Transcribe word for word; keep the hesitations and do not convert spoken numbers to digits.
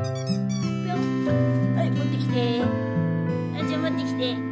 ぴょん。はい、持ってきて。あ、じゃあ持ってきて。